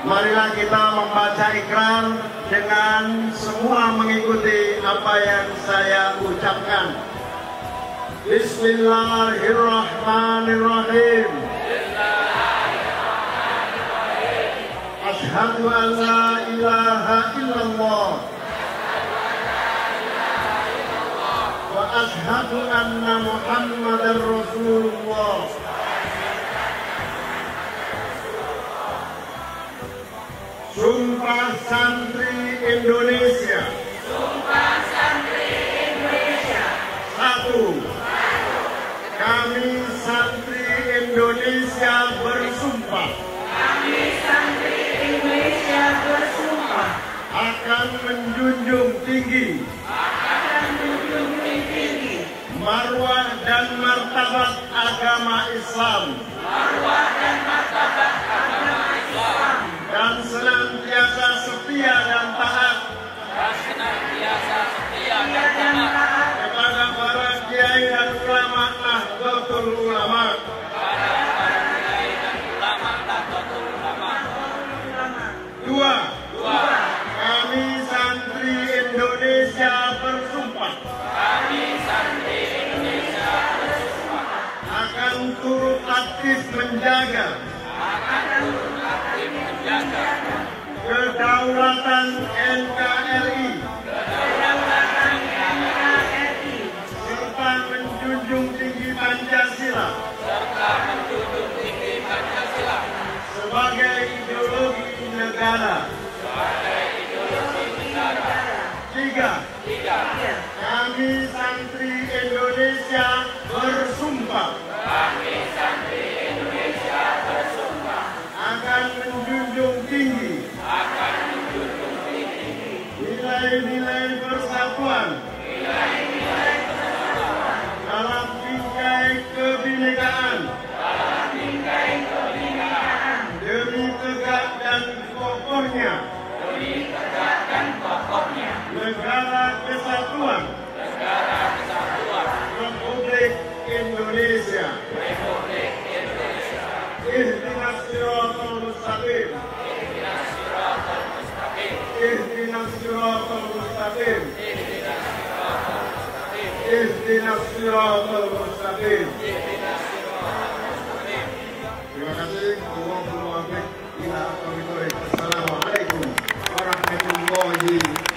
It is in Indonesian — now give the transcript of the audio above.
Marilah kita membaca ikrar dengan semua mengikuti apa yang saya ucapkan. Bismillahirrahmanirrahim. Asyhadu an la ilaha illallah wa asyhadu anna Muhammadar Rasulullah. Sumpah Santri Indonesia. Sumpah Santri Indonesia. 1. Kami Santri Indonesia bersumpah. Kami Santri Indonesia bersumpah Akan menjunjung tinggi. akan menjunjung tinggi Marwah dan martabat agama Islam. marwah dan martabat agama Islam. Dan senantiasa setia dan taat. Kepada para kiai dan ulama Nahdlatul Ulama. 2. Kami Santri Indonesia bersumpah. Akan turut aktif menjaga. Kedaulatan NKRI. Serta menjunjung tinggi Pancasila. Sebagai ideologi negara. 3. Kami Santri Indonesia bersumpah. Akan menjunjung tinggi. Nilai-nilai persatuan. Dalam bingkai kebinekaan. Demi tegak dan kokohnya. Negara Kesatuan. Republik Indonesia. Ihdinas siratal mustaqim. Ihdinas siratal mustaqim. Ihdinas siratal mustaqim. Terima kasih. Assalamualaikum warahmatullahi wabarakatuh.